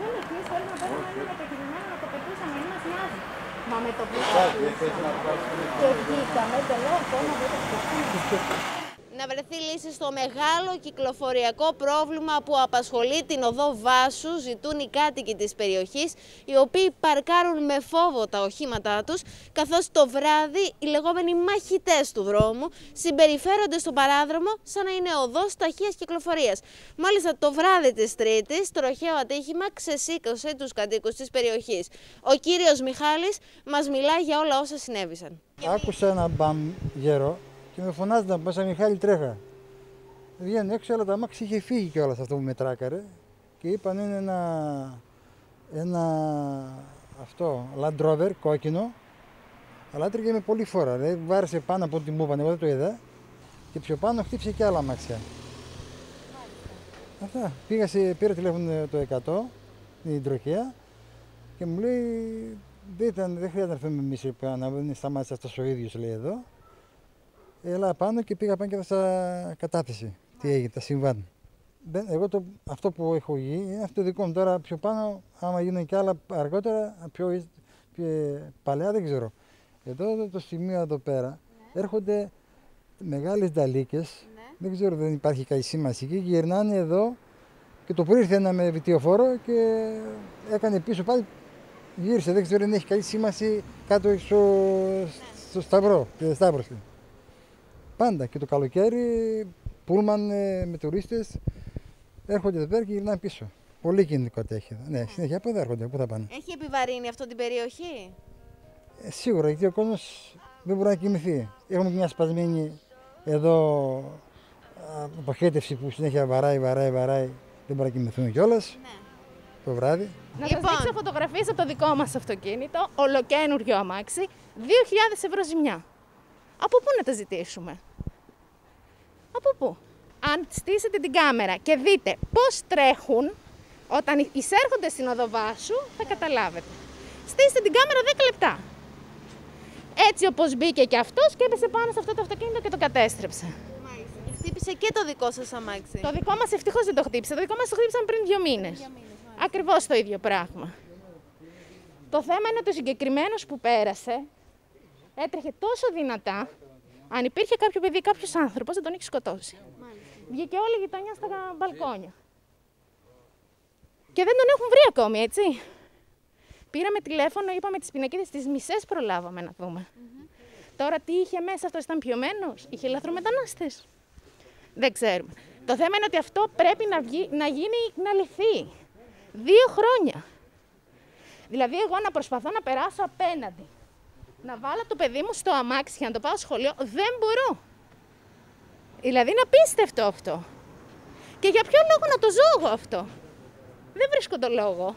δεν εκεί, θέλω να πω ότι είναι μετακινημένο να το πετούσαμε, ή μας νοιάζει. Μα με το που και βγήκαμε, τελειώσαμε, δεν το σκεφτούμε. Να βρεθεί λύση στο μεγάλο κυκλοφοριακό πρόβλημα που απασχολεί την οδό Βάσου, ζητούν οι κάτοικοι της περιοχής, οι οποίοι παρκάρουν με φόβο τα οχήματά τους, καθώς το βράδυ οι λεγόμενοι μαχητές του δρόμου συμπεριφέρονται στον παράδρομο σαν να είναι οδός ταχείας κυκλοφορίας. Μάλιστα το βράδυ της Τρίτης, τροχαίο ατύχημα ξεσήκωσε τους κατοίκους της περιοχής. Ο κύριος Μιχάλης μας μιλάει για όλα όσα συνέβησαν. Άκουσα ένα μπαμ γερό. Και με φωνάζονταν μέσα, Μιχάλη, τρέχα. Βγαίνω έξω, αλλά το αμάξι είχε φύγει κιόλας αυτό που με τράκαρε. Και είπαν είναι ένα αυτό, Land Rover, κόκκινο. Αλλά έτρεχε με πολύ φόρα. Δηλαδή βάρεσε πάνω από ό,τι μου είπαν, εγώ δεν το είδα. Και πιο πάνω χτύπησε και άλλα αμάξια. Αυτά. Πήρα τηλέφωνο το 100, την τροχέα. Και μου λέει, δεν χρειάζεται να έρθουμε εμείς να μην σταμάτησε αυτός ο ίδιος, λέει εδώ. Έλα πάνω και πήγα πάνω και έδωσα κατάθεση. Τι έγινε, τα συμβάν. Εγώ αυτό που έχω γίνει είναι αυτό το δικό μου. Τώρα πιο πάνω, άμα γίνουν και άλλα αργότερα, πιο παλιά δεν ξέρω. Εδώ το σημείο εδώ πέρα έρχονται μεγάλες νταλίκες. Δεν ξέρω, δεν υπάρχει καλή σήμανση εκεί. Γυρνάνε εδώ και το πρωί ήρθε ένα με βιτιοφόρο και έκανε πίσω πάλι. Γύρισε, δεν ξέρω αν έχει καλή σήμανση κάτω στο Σταυρό, στη Σταύρωση. Πάντα και το καλοκαίρι, πούλμαν με τουρίστες έρχονται εδώ πέρα και γυρνάνε πίσω. Πολύ κινητικότητα έχει εδώ. Ναι, συνέχεια από εδώ έρχονται. Πού θα πάνε. Έχει επιβαρύνει αυτό την περιοχή? Σίγουρα, γιατί ο κόσμος δεν μπορεί να κοιμηθεί. Έχουμε μια σπασμένη εδώ αποχέτευση που συνέχεια βαράει. Δεν μπορεί να κοιμηθούν κιόλας. Ναι. Το βράδυ. Να σας δείξω φωτογραφίες από το δικό μας αυτοκίνητο, ολοκαίνουργιο αμάξι, 2.000 ευρώ ζημιά. Από πού να τα ζητήσουμε? Από πού? Αν στήσετε την κάμερα και δείτε πώς τρέχουν όταν εισέρχονται στην οδό Βάσου, θα καταλάβετε. Στήστε την κάμερα 10 λεπτά. Έτσι όπως μπήκε και αυτός και έπεσε πάνω σε αυτό το αυτοκίνητο και το κατέστρεψε. Μάλιστα. Χτύπησε και το δικό σας αμάξι? Το δικό μας ευτυχώς δεν το χτύπησε. Το δικό μας το χτύπησαν πριν 2 μήνες. Ακριβώς το ίδιο πράγμα. Το θέμα είναι ότι ο συγκεκριμένος που πέρασε έτρεχε τόσο δυνατά, αν υπήρχε κάποιο παιδί, κάποιος άνθρωπος, δεν τον είχε σκοτώσει. Μάλιστα. Βγήκε όλη η γειτονιά στα μπαλκόνια. Και δεν τον έχουν βρει ακόμη, έτσι. Πήραμε τηλέφωνο, είπαμε τις πινακίδες, τις μισές προλάβαμε να δούμε. Τώρα τι είχε μέσα, αυτός ήταν πιωμένος, είχε λαθρομετανάστες. Δεν ξέρουμε. Το θέμα είναι ότι αυτό πρέπει να λυθεί. 2 χρόνια. Δηλαδή εγώ να προσπαθώ να περάσω απέναντι. Να βάλω το παιδί μου στο αμάξι για να το πάω σχολείο, δεν μπορώ. Δηλαδή είναι απίστευτο αυτό. Και για ποιο λόγο να το ζω εγώ αυτό? Δεν βρίσκω το λόγο.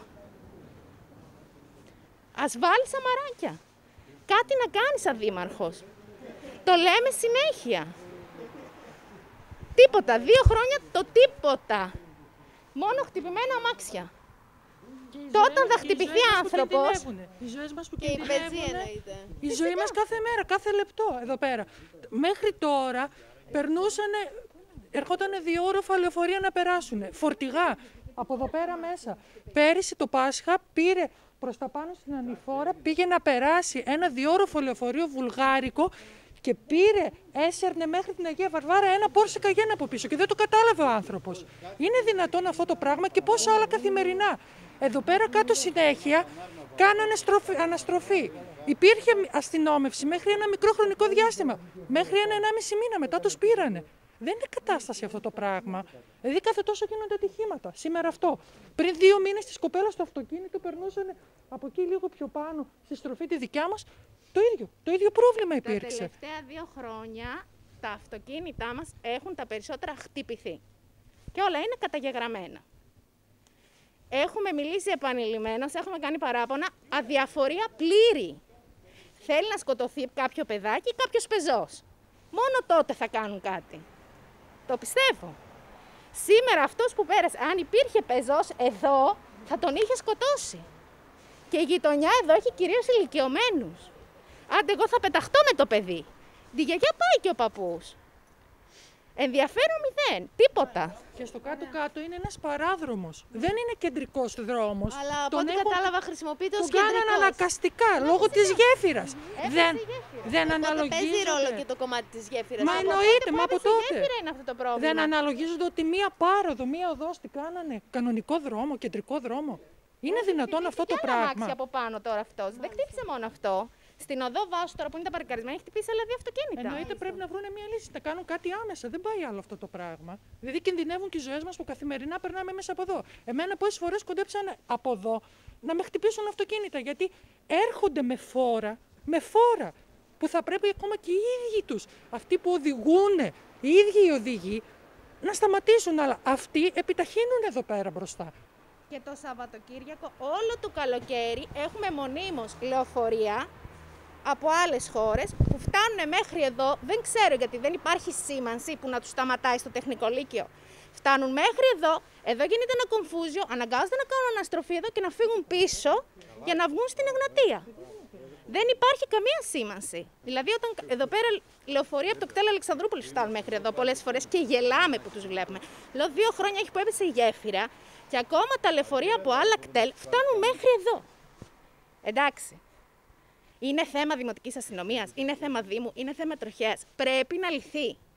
Ας βάλει σαμαράκια. Κάτι να κάνει σαν δήμαρχος. Το λέμε συνέχεια. Τίποτα. 2 χρόνια το τίποτα. Μόνο χτυπημένα αμάξια. Όταν θα χτυπηθεί άνθρωπος. Οι ζωές μας που και η πεζή εννοείται. Η ζωή μας κάθε μέρα, κάθε λεπτό εδώ πέρα. Μέχρι τώρα ερχόταν 2ώροφα λεωφορεία να περάσουν. Φορτηγά από εδώ πέρα μέσα. Πέρυσι το Πάσχα πήρε προς τα πάνω στην ανηφόρα, πήγε να περάσει ένα 2ώροφο λεωφορείο βουλγάρικο και έσερνε μέχρι την Αγία Βαρβάρα ένα Porsche Cayenne από πίσω και δεν το κατάλαβε ο άνθρωπος. Είναι δυνατόν αυτό το πράγμα και πόσα άλλα καθημερινά. Εδώ πέρα κάτω συνέχεια κάνανε αναστροφή. Υπήρχε αστυνόμευση μέχρι ένα μικρό χρονικό διάστημα. Μέχρι 1,5 μήνα μετά τους πήρανε. Δεν είναι κατάσταση αυτό το πράγμα. Δηλαδή κάθε τόσο γίνονται ατυχήματα. Σήμερα αυτό. Πριν 2 μήνες της κοπέλας στο αυτοκίνητο περνούσαν από εκεί λίγο πιο πάνω στη στροφή τη δικιά μας. Το ίδιο πρόβλημα υπήρξε. Τα τελευταία 2 χρόνια τα αυτοκίνητά μας έχουν τα περισσότερα χτυπηθεί. Και όλα είναι καταγεγραμμένα. Έχουμε μιλήσει επανειλημμένως, έχουμε κάνει παράπονα, αδιαφορία πλήρη. Θέλει να σκοτωθεί κάποιο παιδάκι ή κάποιος πεζός. Μόνο τότε θα κάνουν κάτι. Το πιστεύω. Σήμερα αυτός που πέρασε, αν υπήρχε πεζός εδώ, θα τον είχε σκοτώσει. Και η γειτονιά εδώ έχει κυρίως ηλικιωμένους. Άντε εγώ θα πεταχτώ με το παιδί. Τη γιαγιά πάει και ο παππούς. Ενδιαφέρον μηδέν. Τίποτα. Και στο κάτω-κάτω είναι ένας παράδρομος. Δεν είναι κεντρικός δρόμος. Αλλά από ό,τι κατάλαβα χρησιμοποιείται ως τον κάνανε κεντρικός. αναγκαστικά λόγω της γέφυρας. Δεν Οπότε αναλογίζονται. παίζει ρόλο και το κομμάτι της γέφυρας. Μα εννοείται, μα από Η τότε. γέφυρα είναι αυτό το πρόβλημα. Δεν αναλογίζονται ότι μία πάροδο, μία οδός τι κάνανε. Κανονικό δρόμο, κεντρικό δρόμο. Είναι δυνατόν αυτό το Και άλλο αμάξι πράγμα? από πάνω τώρα αυτός. Δεν χτύπησε μόνο αυτό. Στην οδό Βάσου τώρα που είναι τα παρκαρισμένα έχει χτυπήσει άλλα 2 αυτοκίνητα. Εννοείται πρέπει να βρουν μια λύση, να κάνουν κάτι άμεσα. Δεν πάει άλλο αυτό το πράγμα. Δηλαδή κινδυνεύουν και οι ζωές μας που καθημερινά περνάμε μέσα από εδώ. Εμένα πόσες φορές κοντέψαν από εδώ να με χτυπήσουν αυτοκίνητα γιατί έρχονται με φόρα που θα πρέπει ακόμα και οι ίδιοι τους, αυτοί που οδηγούν, οι ίδιοι οι οδηγοί, να σταματήσουν. Αλλά αυτοί επιταχύνουν εδώ πέρα μπροστά. Και το Σαββατοκύριακο όλο το καλοκαίρι έχουμε μονίμως λεωφορεία από άλλες χώρες που φτάνουν μέχρι εδώ, δεν ξέρω γιατί δεν υπάρχει σήμανση που να τους σταματάει στο τεχνικό λύκειο. Φτάνουν μέχρι εδώ γίνεται ένα κομφούζιο, αναγκάζονται να κάνουν αναστροφή εδώ και να φύγουν πίσω για να βγουν στην Εγνατία. Δεν υπάρχει καμία σήμανση. Δηλαδή, όταν εδώ πέρα λεωφορεία από το κτέλ Αλεξανδρούπολης φτάνουν μέχρι εδώ πολλές φορές και γελάμε που τους βλέπουμε. Λέω 2 χρόνια έχει που έπεσε η γέφυρα και ακόμα τα λεωφορεία από άλλα κτέλ φτάνουν μέχρι εδώ. Εντάξει. Είναι θέμα δημοτικής αστυνομίας, είναι θέμα Δήμου, είναι θέμα τροχέας. Πρέπει να λυθεί.